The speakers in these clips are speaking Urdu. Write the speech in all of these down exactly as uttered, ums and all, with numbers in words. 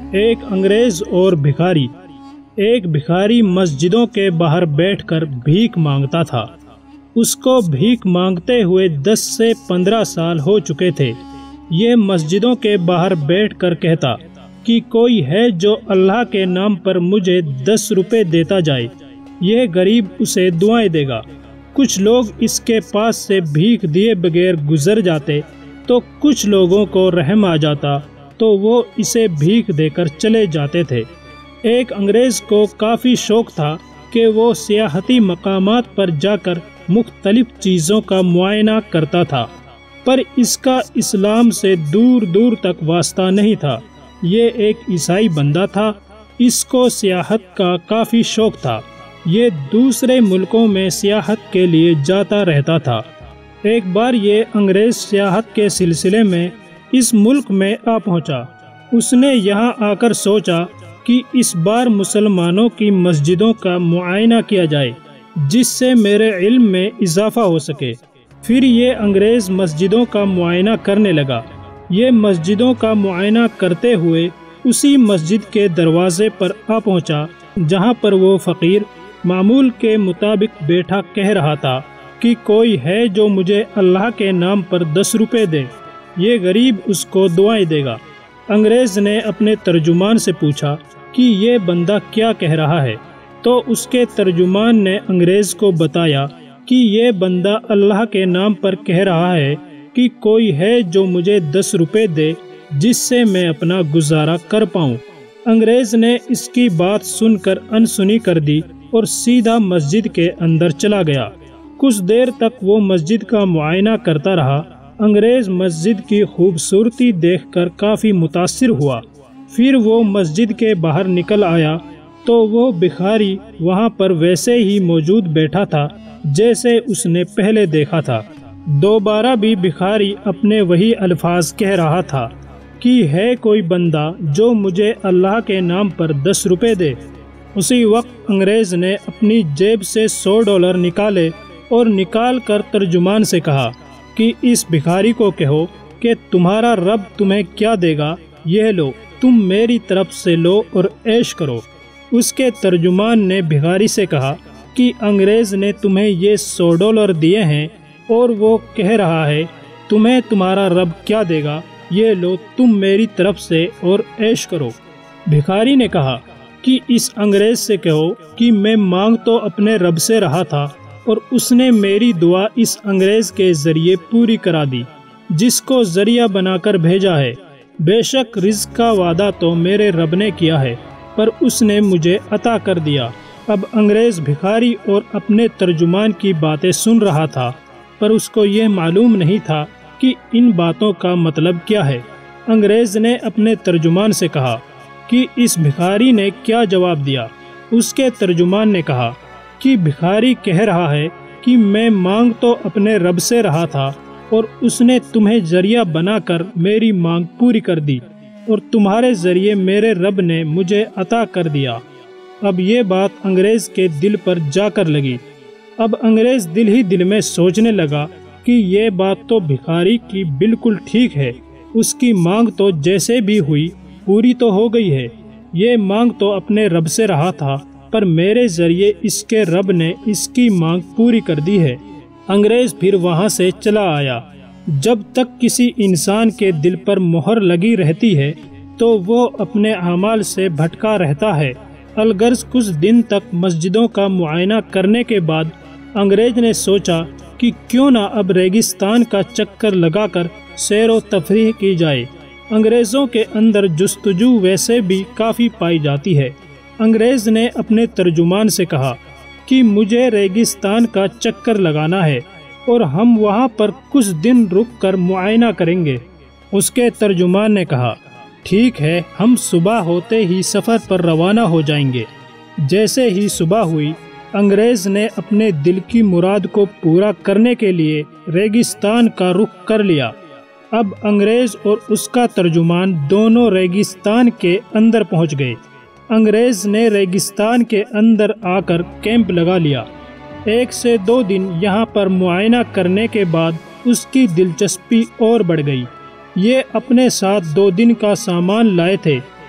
ایک انگریز اور بھکاری۔ ایک بھکاری مسجدوں کے باہر بیٹھ کر بھیک مانگتا تھا۔ اس کو بھیک مانگتے ہوئے دس سے پندرہ سال ہو چکے تھے۔ یہ مسجدوں کے باہر بیٹھ کر کہتا کہ کوئی ہے جو اللہ کے نام پر مجھے دس روپے دیتا جائے، یہ غریب اسے دعائیں دے گا۔ کچھ لوگ اس کے پاس سے بھیک دیے بغیر گزر جاتے تو کچھ لوگوں کو رحم آ جاتا تو وہ اسے بھیک دے کر چلے جاتے تھے۔ ایک انگریز کو کافی شوق تھا کہ وہ سیاحتی مقامات پر جا کر مختلف چیزوں کا معائنہ کرتا تھا، پر اس کا اسلام سے دور دور تک واسطہ نہیں تھا۔ یہ ایک عیسائی بندہ تھا، اس کو سیاحت کا کافی شوق تھا۔ یہ دوسرے ملکوں میں سیاحت کے لیے جاتا رہتا تھا۔ ایک بار یہ انگریز سیاحت کے سلسلے میں اس ملک میں آ پہنچا۔ اس نے یہاں آ کر سوچا کہ اس بار مسلمانوں کی مسجدوں کا معائنہ کیا جائے جس سے میرے علم میں اضافہ ہو سکے۔ پھر یہ انگریز مسجدوں کا معائنہ کرنے لگا۔ یہ مسجدوں کا معائنہ کرتے ہوئے اسی مسجد کے دروازے پر آ پہنچا جہاں پر وہ فقیر معمول کے مطابق بیٹھا کہہ رہا تھا کہ کوئی ہے جو مجھے اللہ کے نام پر دس روپے دے، یہ غریب اس کو دعائیں دے گا۔ انگریز نے اپنے ترجمان سے پوچھا کہ یہ بندہ کیا کہہ رہا ہے، تو اس کے ترجمان نے انگریز کو بتایا کہ یہ بندہ اللہ کے نام پر کہہ رہا ہے کہ کوئی ہے جو مجھے دس روپے دے جس سے میں اپنا گزارا کر پاؤں۔ انگریز نے اس کی بات سن کر انسنی کر دی اور سیدھا مسجد کے اندر چلا گیا۔ کچھ دیر تک وہ مسجد کا معائنہ کرتا رہا۔ انگریز مسجد کی خوبصورتی دیکھ کر کافی متاثر ہوا۔ پھر وہ مسجد کے باہر نکل آیا تو وہ بھکاری وہاں پر ویسے ہی موجود بیٹھا تھا جیسے اس نے پہلے دیکھا تھا۔ دوبارہ بھی بھکاری اپنے وہی الفاظ کہہ رہا تھا کہ ہے کوئی بندہ جو مجھے اللہ کے نام پر دس روپے دے۔ اسی وقت انگریز نے اپنی جیب سے سو ڈالر نکالے اور نکال کر ترجمان سے کہا کہ اس بھکاری کو کہو کہ تمہارا رب تمہیں کیا دے گا، یہ لو، تم میری طرف سے لو اور عیش کرو۔ اس کے ترجمان نے بھکاری سے کہا کہ انگریز نے تمہیں یہ سو ڈالر دیے ہیں اور وہ کہہ رہا ہے تمہیں تمہارا رب کیا دے گا، یہ لو، تم میری طرف سے اور عیش کرو۔ بھکاری نے کہا کہ اس انگریز سے کہو کہ میں مانگ تو اپنے رب سے رہا تھا اور اس نے میری دعا اس انگریز کے ذریعے پوری کرا دی جس کو ذریعہ بنا کر بھیجا ہے۔ بے شک رزق کا وعدہ تو میرے رب نے کیا ہے پر اس نے مجھے عطا کر دیا۔ اب انگریز بھکاری اور اپنے ترجمان کی باتیں سن رہا تھا پر اس کو یہ معلوم نہیں تھا کہ ان باتوں کا مطلب کیا ہے۔ انگریز نے اپنے ترجمان سے کہا کہ اس بھکاری نے کیا جواب دیا۔ اس کے ترجمان نے کہا کہ بھکاری کہہ رہا ہے کہ میں مانگ تو اپنے رب سے رہا تھا اور اس نے تمہیں ذریعہ بنا کر میری مانگ پوری کر دی اور تمہارے ذریعے میرے رب نے مجھے عطا کر دیا۔ اب یہ بات انگریز کے دل پر جا کر لگی۔ اب انگریز دل ہی دل میں سوچنے لگا کہ یہ بات تو بھکاری کی بالکل ٹھیک ہے، اس کی مانگ تو جیسے بھی ہوئی پوری تو ہو گئی ہے۔ یہ مانگ تو اپنے رب سے رہا تھا پر میرے ذریعے اس کے رب نے اس کی مانگ پوری کر دی ہے۔ انگریز پھر وہاں سے چلا آیا۔ جب تک کسی انسان کے دل پر مہر لگی رہتی ہے تو وہ اپنے اعمال سے بھٹکا رہتا ہے۔ الغرض کچھ دن تک مسجدوں کا معائنہ کرنے کے بعد انگریز نے سوچا کہ کیوں نہ اب ریگستان کا چکر لگا کر سیر و تفریح کی جائے۔ انگریزوں کے اندر جستجو ویسے بھی کافی پائی جاتی ہے۔ انگریز نے اپنے ترجمان سے کہا کہ مجھے ریگستان کا چکر لگانا ہے اور ہم وہاں پر کچھ دن رک کر معائنہ کریں گے۔ اس کے ترجمان نے کہا ٹھیک ہے، ہم صبح ہوتے ہی سفر پر روانہ ہو جائیں گے۔ جیسے ہی صبح ہوئی انگریز نے اپنے دل کی مراد کو پورا کرنے کے لیے ریگستان کا رخ کر لیا۔ اب انگریز اور اس کا ترجمان دونوں ریگستان کے اندر پہنچ گئے۔ انگریز نے ریگستان کے اندر آ کر کیمپ لگا لیا۔ ایک سے دو دن یہاں پر معائنہ کرنے کے بعد اس کی دلچسپی اور بڑھ گئی۔ یہ اپنے ساتھ دو دن کا سامان لائے تھے۔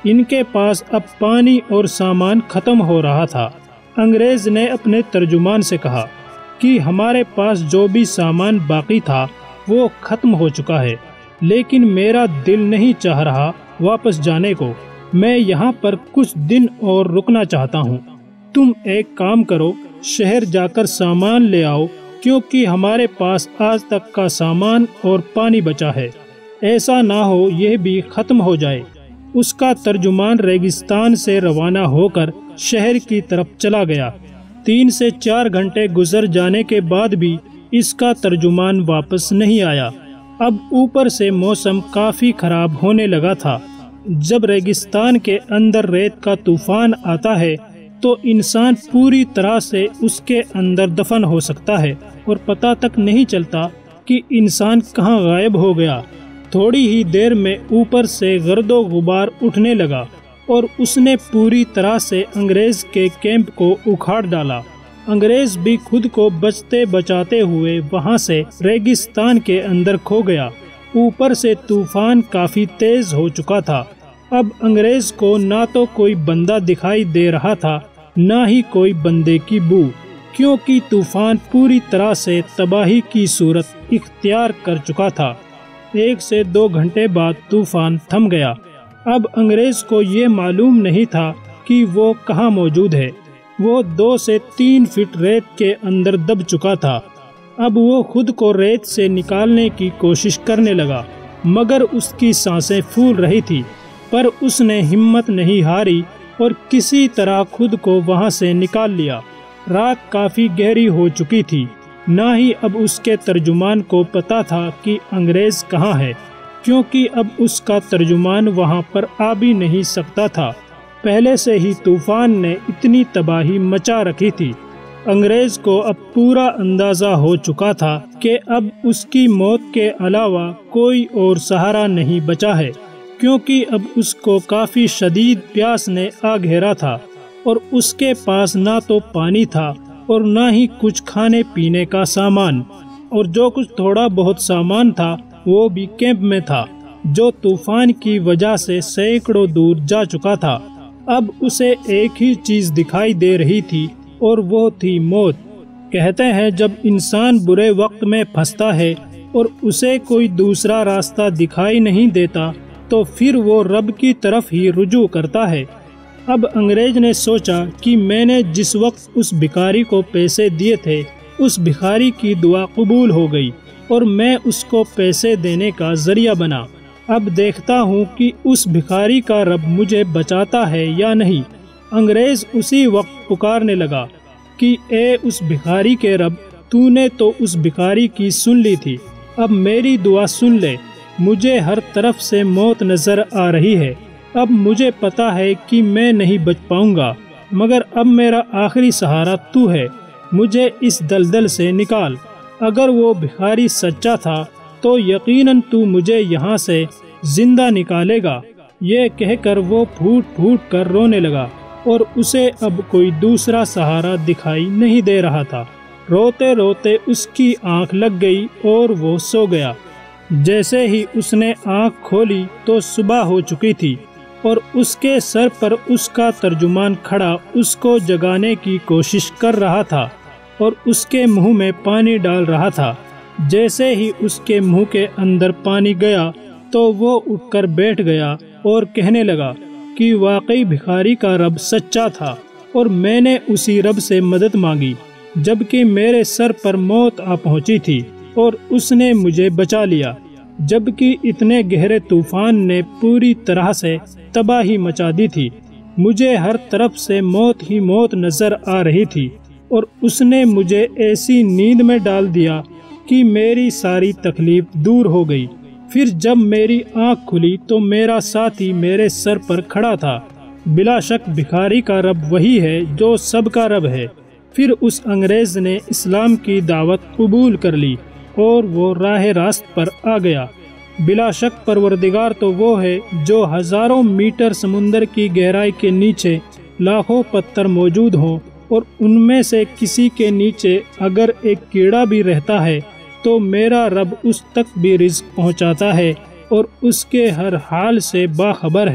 ان کے پاس اب پانی اور سامان ختم ہو رہا تھا۔ انگریز نے اپنے ترجمان سے کہا کہ ہمارے پاس جو بھی سامان باقی تھا وہ ختم ہو چکا ہے، لیکن میرا دل نہیں چاہ رہا واپس جانے کو، میں یہاں پر کچھ دن اور رکنا چاہتا ہوں۔ تم ایک کام کرو، شہر جا کر سامان لے آؤ، کیونکہ ہمارے پاس آج تک کا سامان اور پانی بچا ہے، ایسا نہ ہو یہ بھی ختم ہو جائے۔ اس کا ترجمان ریگستان سے روانہ ہو کر شہر کی طرف چلا گیا۔ تین سے چار گھنٹے گزر جانے کے بعد بھی اس کا ترجمان واپس نہیں آیا۔ اب اوپر سے موسم کافی خراب ہونے لگا تھا۔ جب ریگستان کے اندر ریت کا طوفان آتا ہے تو انسان پوری طرح سے اس کے اندر دفن ہو سکتا ہے اور پتہ تک نہیں چلتا کہ انسان کہاں غائب ہو گیا۔ تھوڑی ہی دیر میں اوپر سے گرد و غبار اٹھنے لگا اور اس نے پوری طرح سے انگریز کے کیمپ کو اکھاڑ ڈالا۔ انگریز بھی خود کو بچتے بچاتے ہوئے وہاں سے ریگستان کے اندر کھو گیا۔ اوپر سے طوفان کافی تیز ہو چکا تھا۔ اب انگریز کو نہ تو کوئی بندہ دکھائی دے رہا تھا، نہ ہی کوئی بندے کی بو، کیونکہ طوفان پوری طرح سے تباہی کی صورت اختیار کر چکا تھا۔ ایک سے دو گھنٹے بعد طوفان تھم گیا۔ اب انگریز کو یہ معلوم نہیں تھا کہ وہ کہاں موجود ہے۔ وہ دو سے تین فٹ ریت کے اندر دب چکا تھا۔ اب وہ خود کو ریت سے نکالنے کی کوشش کرنے لگا، مگر اس کی سانسیں پھول رہی تھی، پر اس نے ہمت نہیں ہاری اور کسی طرح خود کو وہاں سے نکال لیا۔ رات کافی گہری ہو چکی تھی، نہ ہی اب اس کے ترجمان کو پتا تھا کہ انگریز کہاں ہے، کیونکہ اب اس کا ترجمان وہاں پر آ بھی نہیں سکتا تھا۔ پہلے سے ہی طوفان نے اتنی تباہی مچا رکھی تھی۔ انگریز کو اب پورا اندازہ ہو چکا تھا کہ اب اس کی موت کے علاوہ کوئی اور سہارا نہیں بچا ہے، کیونکہ اب اس کو کافی شدید پیاس نے آ گھیرا تھا اور اس کے پاس نہ تو پانی تھا اور نہ ہی کچھ کھانے پینے کا سامان، اور جو کچھ تھوڑا بہت سامان تھا وہ بھی کیمپ میں تھا، جو طوفان کی وجہ سے سینکڑوں دور جا چکا تھا۔ اب اسے ایک ہی چیز دکھائی دے رہی تھی اور وہ تھی موت۔ کہتے ہیں جب انسان برے وقت میں پھنستا ہے اور اسے کوئی دوسرا راستہ دکھائی نہیں دیتا تو پھر وہ رب کی طرف ہی رجوع کرتا ہے۔ اب انگریز نے سوچا کہ میں نے جس وقت اس بھکاری کو پیسے دیے تھے اس بھکاری کی دعا قبول ہو گئی اور میں اس کو پیسے دینے کا ذریعہ بنا۔ اب دیکھتا ہوں کہ اس بھکاری کا رب مجھے بچاتا ہے یا نہیں۔ انگریز اسی وقت پکارنے لگا کہ اے اس بھکاری کے رب، تو نے تو اس بھکاری کی سن لی تھی، اب میری دعا سن لے۔ مجھے ہر طرف سے موت نظر آ رہی ہے، اب مجھے پتا ہے کہ میں نہیں بچ پاؤں گا، مگر اب میرا آخری سہارا تو ہے، مجھے اس دلدل سے نکال۔ اگر وہ بھکاری سچا تھا تو یقیناً تو مجھے یہاں سے زندہ نکالے گا۔ یہ کہہ کر وہ پھوٹ پھوٹ کر رونے لگا اور اسے اب کوئی دوسرا سہارا دکھائی نہیں دے رہا تھا۔ روتے روتے اس کی آنکھ لگ گئی اور وہ سو گیا۔ جیسے ہی اس نے آنکھ کھولی تو صبح ہو چکی تھی اور اس کے سر پر اس کا ترجمان کھڑا اس کو جگانے کی کوشش کر رہا تھا اور اس کے منہ میں پانی ڈال رہا تھا۔ جیسے ہی اس کے منہ کے اندر پانی گیا تو وہ اٹھ کر بیٹھ گیا اور کہنے لگا کہ واقعی بھکاری کا رب سچا تھا اور میں نے اسی رب سے مدد مانگی جبکہ میرے سر پر موت آ پہنچی تھی اور اس نے مجھے بچا لیا، جبکہ اتنے گہرے طوفان نے پوری طرح سے تباہی مچا دی تھی۔ مجھے ہر طرف سے موت ہی موت نظر آ رہی تھی اور اس نے مجھے ایسی نیند میں ڈال دیا کہ میری ساری تکلیف دور ہو گئی۔ پھر جب میری آنکھ کھلی تو میرا ساتھی میرے سر پر کھڑا تھا۔ بلا شک بھکاری کا رب وہی ہے جو سب کا رب ہے۔ پھر اس انگریز نے اسلام کی دعوت قبول کر لی اور وہ راہ راست پر آ گیا۔ بلا شک پروردگار تو وہ ہے جو ہزاروں میٹر سمندر کی گہرائی کے نیچے لاکھوں پتھر موجود ہوں اور ان میں سے کسی کے نیچے اگر ایک کیڑا بھی رہتا ہے تو میرا رب اس تک بھی رزق پہنچاتا ہے اور اس کے ہر حال سے باخبر ہے۔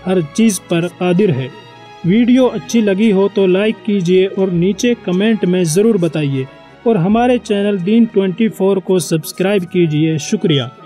ہر چیز پر قادر ہے۔ ویڈیو اچھی لگی ہو تو لائک کیجئے اور نیچے کمنٹ میں ضرور بتائیے، اور ہمارے چینل دین چوبیس کو سبسکرائب کیجئے۔ شکریہ۔